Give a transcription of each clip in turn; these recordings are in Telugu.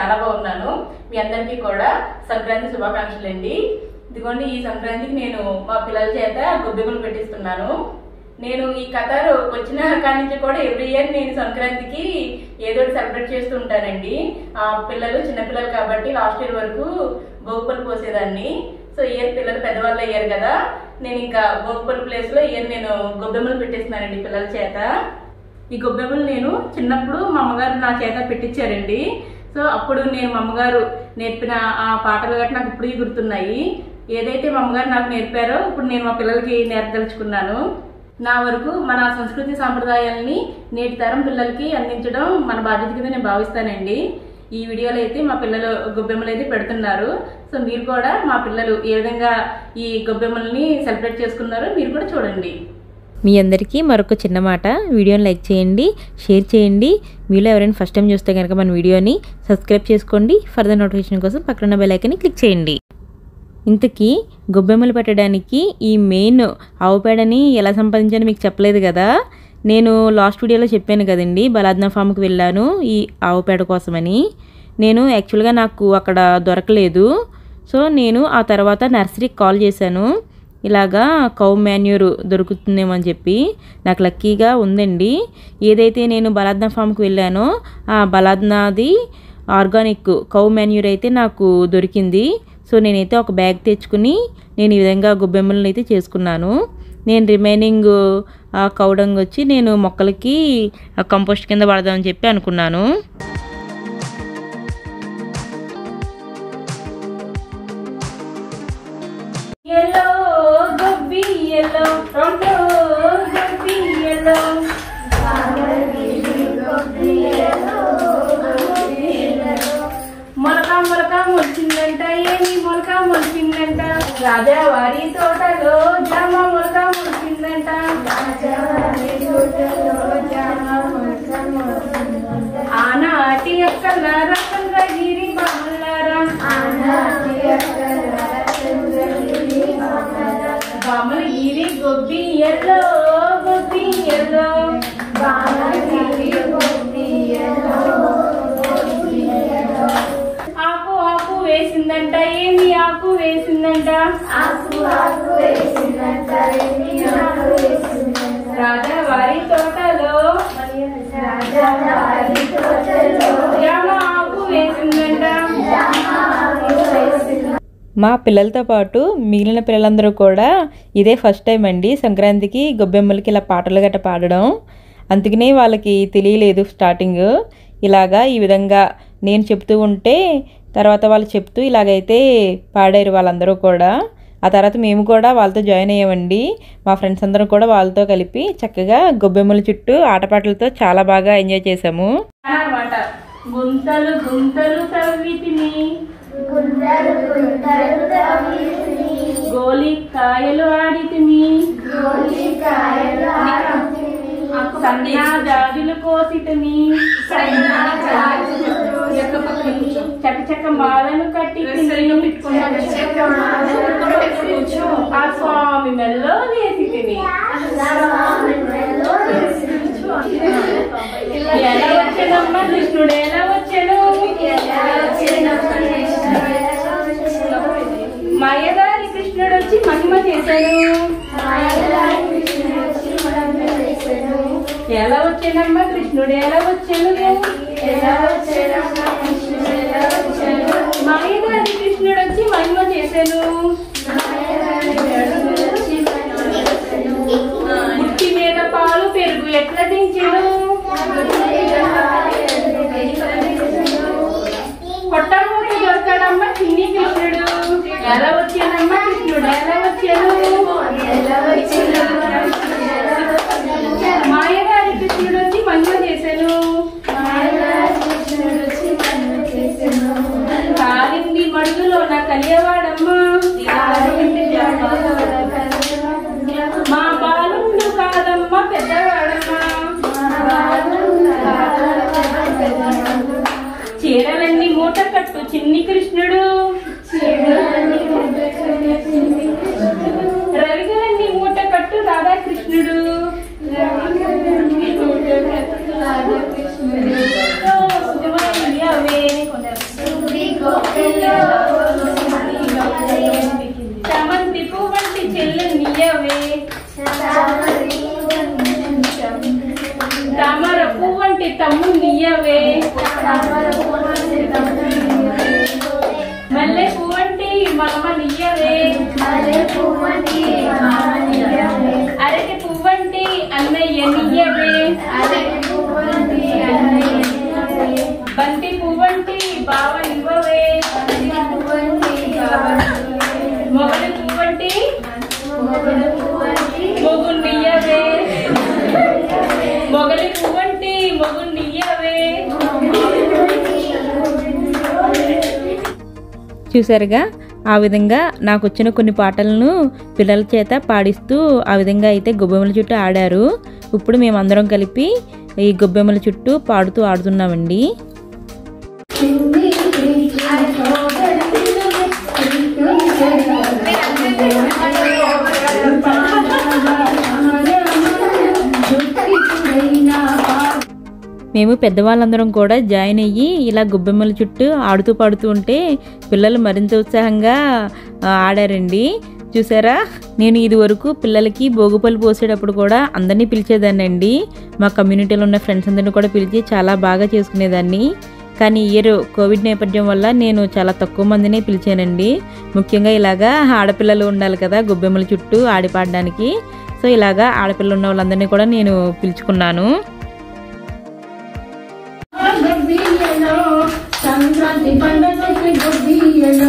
చాలా బాగున్నాను. మీ అందరికీ కూడా సంక్రాంతి శుభాకాంక్షలు అండి. ఇదిగోండి, ఈ సంక్రాంతికి నేను మా పిల్లల చేత గొబ్బెమ్మలు పెట్టిస్తున్నాను. నేను ఈ కథ వచ్చిన కాడి నుంచి కూడా ఎవ్రీ ఇయర్ నేను సంక్రాంతికి ఏదో ఒకటి సెలబ్రేట్ చేస్తూ ఉంటానండి. పిల్లలు చిన్నపిల్లలు కాబట్టి లాస్ట్ ఇయర్ వరకు భోగిపళ్ళు పోసేదాన్ని. సో ఇయర్ పిల్లలు పెద్దవాళ్ళు అయ్యారు కదా, నేను ఇంకా భోగిపళ్ళు ప్లేస్ లో ఇయర్ నేను గొబ్బెమ్మలు పెట్టిస్తున్నానండి పిల్లల చేత. ఈ గొబ్బెమ్మలు నేను చిన్నప్పుడు మా అమ్మగారు నా చేత పెట్టించారండి. సో అప్పుడు నేను మా అమ్మగారు నేర్పిన ఆ పాటలు గట్రా నాకు ఇప్పుడు గుర్తున్నాయి. ఏదైతే మా అమ్మగారు నాకు నేర్పారో ఇప్పుడు నేను మా పిల్లలకి నేర్పదలుచుకున్నాను. నా వరకు మన సంస్కృతి సాంప్రదాయాలని నేటి తరం పిల్లలకి అందించడం మన బాధ్యత కింద నేను భావిస్తానండి. ఈ వీడియోలో అయితే మా పిల్లలు గొబ్బెమ్మలు అయితే పెడుతున్నారు. సో మీరు కూడా మా పిల్లలు ఏ విధంగా ఈ గొబ్బెమ్మల్ని సెలబ్రేట్ చేసుకున్నారో మీరు కూడా చూడండి. మీ అందరికీ మరొక చిన్న మాట, వీడియోని లైక్ చేయండి, షేర్ చేయండి. మీలో ఎవరైనా ఫస్ట్ టైం చూస్తే కనుక మన వీడియోని సబ్స్క్రైబ్ చేసుకోండి. ఫర్దర్ నోటిఫికేషన్ కోసం పక్కన బెల్ ఐకాన్ని క్లిక్ చేయండి. ఇంతకీ గొబ్బెమ్మలు పెట్టడానికి ఈ మెయిన్ ఆవు పేడని ఎలా సంపాదించానో మీకు చెప్పలేదు కదా. నేను లాస్ట్ వీడియోలో చెప్పాను కదండి, బలాద్నా ఫామ్కి వెళ్ళాను ఈ ఆవు పేడ కోసమని. నేను యాక్చువల్గా నాకు అక్కడ దొరకలేదు. సో నేను ఆ తర్వాత నర్సరీకి కాల్ చేశాను, ఇలాగా కౌ మాన్యూర్ దొరుకుతుందేమో అని చెప్పి. నాకు లక్కీగా ఉందండి. ఏదైతే నేను బలాద్నా ఫామ్కి వెళ్ళానో ఆ బలాద్నాది ఆర్గానిక్ కౌ మాన్యూర్ అయితే నాకు దొరికింది. సో నేనైతే ఒక బ్యాగ్ తెచ్చుకుని నేను ఈ విధంగా గొబ్బెమ్మలను అయితే చేసుకున్నాను. నేను రిమైనింగ్ కౌడంగ్ వచ్చి నేను మొక్కలకి కంపోస్ట్ కింద పడదామని చెప్పి అనుకున్నాను. మొలిచిందంట, ఏమి మొలక మొలిచిందంట, రాజావారి తోటలో జామ మొలక మొలిచిందంట, ఆనాటి అక్కలారా చంద్రగిరి బామలారా, బామలగిరి గొబ్బియ్యలో గొబ్బియ్యలో, వేసిందంట, ఏమి ఆకు వేసిందంట, రాజావారి తోటలో జామ ఆకు వేసిందంట. మా పిల్లలతో పాటు మిగిలిన పిల్లలందరూ కూడా ఇదే ఫస్ట్ టైం అండి సంక్రాంతికి గొబ్బెమ్మలకి ఇలా పాటలు గట్ట పాడడం. అందుకనే వాళ్ళకి తెలియలేదు స్టార్టింగ్. ఇలాగా ఈ విధంగా నేను చెప్తూ ఉంటే తర్వాత వాళ్ళు చెప్తూ ఇలాగైతే పాడారు వాళ్ళందరూ కూడా. ఆ తర్వాత మేము కూడా వాళ్ళతో జాయిన్ అయ్యామండి. మా ఫ్రెండ్స్ అందరూ కూడా వాళ్ళతో కలిపి చక్కగా గొబ్బెమ్మల చుట్టూ ఆటపాటలతో చాలా బాగా ఎంజాయ్ చేసాము. గుంతలు గుంతలు తవ్వితిని, గోలి కాయలు ఆడితిని, సన్నా జాజులు కోసితిని, చక్క మాలను కట్టి ఆ స్వామి మెల్లో వేసి తిని. ఎలా వచ్చేదమ్మా కృష్ణుడు ఎలా వచ్చాడు, మాయదారి కృష్ణుడు వచ్చి మహిమ చేశాడు. ఎలా వచ్చానమ్మా కృష్ణుడు ఎలా వచ్చాను, మాయదారి కృష్ణుడు వచ్చి మహిమ చేశాను. ముట్టి మీద పాలు పెరుగు ఎట్లా దించాడు, కొట్టమూటి దొరకడమ్మా చిన్ని కృష్ణుడు. ఎలా వచ్చానమ్మా కృష్ణుడు ఎలా వచ్చాను, మాయదారి కృష్ణుడు వచ్చి మహిమ చేశాను. కాలింది మడుగులో నా కలియవాడమ్మా, మా బాలుడు కాదమ్మా పెద్దవాడమ్మా, చీరలన్నీ మూట కట్టు చిన్ని కృష్ణుడు, రవిగలన్నీ మూట కట్టు రాధాకృష్ణుడు. తమ్మునియవే మల్లె పువ్వంటి మామనియవే అరటి పువ్వంటి అన్నయ్యనియవే బంతి పువ్వంటి బావనివ్వవే మొగలి పువ్వంటి మొగునియవే మొగలి పువ్వంటి మొగునియవే. చూసారుగా, ఆ విధంగా నాకు వచ్చిన కొన్ని పాటలను పిల్లల చేత పాడిస్తూ ఆ విధంగా అయితే గొబ్బెమ్మల చుట్టూ ఆడారు. ఇప్పుడు మేమందరం కలిపి ఈ గొబ్బెమ్మల చుట్టూ పాడుతూ ఆడుతున్నామండి. మేము పెద్దవాళ్ళందరం కూడా జాయిన్ అయ్యి ఇలా గొబ్బెమ్మల చుట్టూ ఆడుతూ పాడుతూ ఉంటే పిల్లలు మరింత ఉత్సాహంగా ఆడారండి. చూసారా, నేను ఇది వరకు పిల్లలకి భోగిపళ్ళు పోసేటప్పుడు కూడా అందరినీ పిలిచేదాన్నండి. మా కమ్యూనిటీలో ఉన్న ఫ్రెండ్స్ అందరినీ కూడా పిలిచి చాలా బాగా చేసుకునేదాన్ని. కానీ ఇయర్ కోవిడ్ నేపథ్యం వల్ల నేను చాలా తక్కువ మందినే పిలిచానండి. ముఖ్యంగా ఇలాగా ఆడపిల్లలు ఉండాలి కదా గొబ్బెమ్మల చుట్టూ ఆడి పాడడానికి. సో ఇలాగా ఆడపిల్లలు ఉన్న వాళ్ళందరినీ కూడా నేను పిలుచుకున్నాను. సంక్రాంతి పండుగకి గొబ్బియ్యలో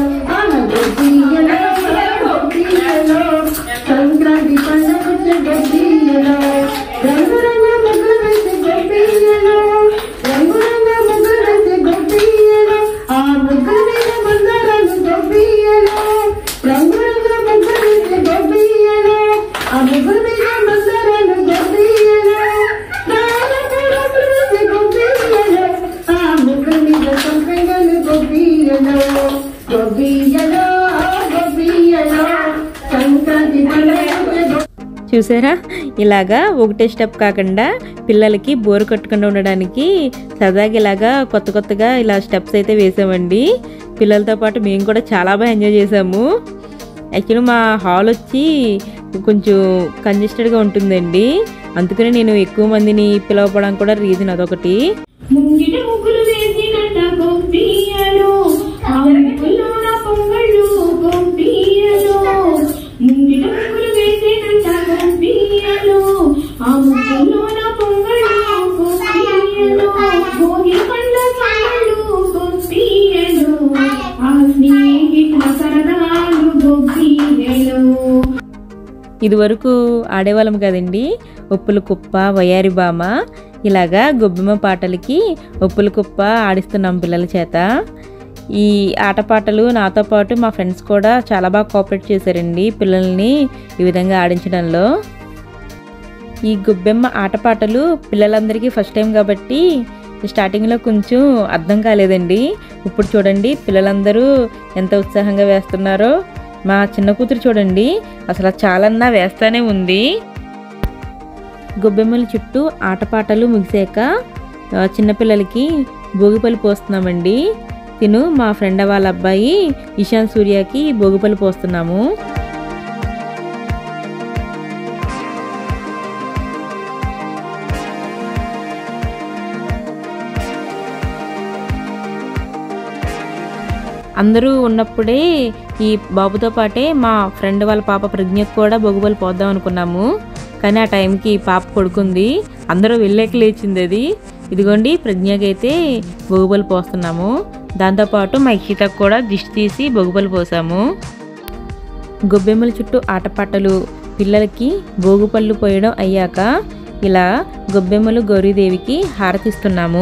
గొబ్బియ్యలో సంక్రాంతి పండుగకి గొబ్బియ్యలో రంగురంగ ముగ్గులు వేసి గొబ్బియ్యలో రంగురంగ ముగ్గులు వేసి గొబ్బియ్యలో ఆ ముగ్గుల మీద బంగారాలు గొబ్బియ్యలో రంగురంగ ముగ్గులు వేసి గొబ్బియ్యలో ఆ ముగ్గుల మీద బంగారాలు గొబ్బియ్యలో చూసారా, ఇలాగా ఒకటే స్టెప్ కాకుండా పిల్లలకి బోరు కట్టకుండా ఉండడానికి సరదాగా ఇలాగా కొత్త కొత్తగా ఇలా స్టెప్స్ అయితే వేసామండి. పిల్లలతో పాటు మేము కూడా చాలా బాగా ఎంజాయ్ చేసాము. యాక్చువల్లీ మా హాల్ వచ్చి కొంచెం కంజెస్టెడ్గా ఉంటుందండి. అందుకని నేను ఎక్కువ మందిని పిలవడం కూడా రీజన్ అదొకటి. ఇది వరకు ఆడేవాళ్ళం కదండి. ఉప్పుల కుప్ప, వయారి బామ, ఇలాగా గొబ్బెమ్మ పాటలకి ఉప్పుల కుప్ప ఆడిస్తున్నాం పిల్లల చేత. ఈ ఆటపాటలు నాతో పాటు మా ఫ్రెండ్స్ కూడా చాలా బాగా కోఆపరేట్ చేశారండి పిల్లల్ని ఈ విధంగా ఆడించడంలో. ఈ గొబ్బెమ్మ ఆటపాటలు పిల్లలందరికీ ఫస్ట్ టైం కాబట్టి స్టార్టింగ్లో కొంచెం అర్థం కాలేదండి. ఇప్పుడు చూడండి పిల్లలందరూ ఎంత ఉత్సాహంగా వేస్తున్నారో. మా చిన్న కూతురు చూడండి అసలు చాలన్నా వేస్తానే ఉంది. గొబ్బెమ్మల చుట్టూ ఆటపాటలు ముగిసాక చిన్నపిల్లలకి భోగిపళ్ళు పోస్తున్నామండి. తిను మా ఫ్రెండ్ వాళ్ళ అబ్బాయి ఇషాన్ సూర్యకి భోగిపళ్ళు పోస్తున్నాము. అందరూ ఉన్నప్పుడే ఈ బాబుతో పాటే మా ఫ్రెండ్ వాళ్ళ పాప ప్రజ్ఞకు కూడా భోగిపళ్ళు పోద్దాం అనుకున్నాము. కానీ ఆ టైంకి పాప పడుకుంది. అందరూ వెళ్ళాక లేచింది అది. ఇదిగోండి ప్రజ్ఞకి అయితే భోగిపళ్ళు పోస్తున్నాము. దాంతోపాటు మా ఇక్షితకు కూడా దిష్టి తీసి భోగిపళ్ళు పోసాము. గొబ్బెమ్మల చుట్టూ ఆటపాటలు పిల్లలకి భోగిపళ్ళు పోయడం అయ్యాక ఇలా గొబ్బెమ్మలు గౌరీదేవికి హారతిస్తున్నాము.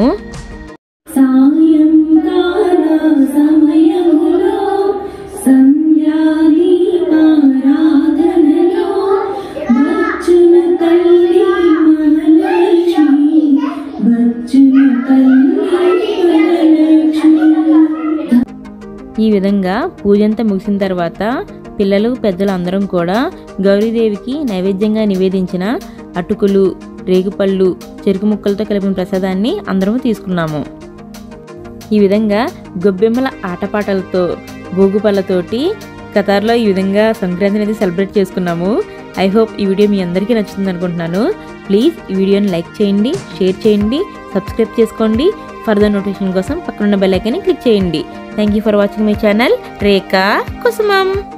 ఈ విధంగా పూజంతా ముగిసిన తర్వాత పిల్లలు పెద్దలు అందరం కూడా గౌరీదేవికి నైవేద్యంగా నివేదించిన అటుకులు, రేగుపళ్ళు, చెరుకు ముక్కలతో కలిపిన ప్రసాదాన్ని అందరము తీసుకున్నాము. ఈ విధంగా గొబ్బెమ్మల ఆటపాటలతో భోగిపళ్ళతోటి కతార్లో ఈ విధంగా సంక్రాంతిని అయితే సెలబ్రేట్ చేసుకున్నాము. ఐ హోప్ ఈ వీడియో మీ అందరికీ నచ్చుతుంది అనుకుంటున్నాను. ప్లీజ్ ఈ వీడియోని లైక్ చేయండి, షేర్ చేయండి, సబ్స్క్రైబ్ చేసుకోండి. ఫర్దర్ నోటిఫికేషన్ కోసం పక్కనున్న బెల్ ఐకాన్ని క్లిక్ చేయండి. Thank you for watching my channel Rekha కుసుమం.